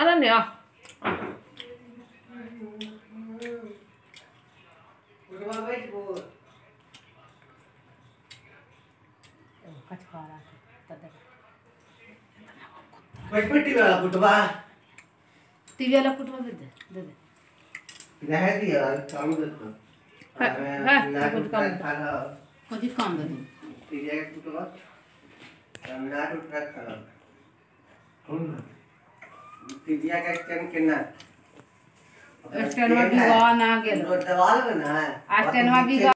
अरे नहीं टीवी वाला कुटवा दे दे रह दिया काम दे तो कुछ काम दे टीवी का कुटवा ना उठा खा कौन टीवी का स्टैंड केना स्टैंड में भी ना गेल दवाल बना है स्टैंड में भी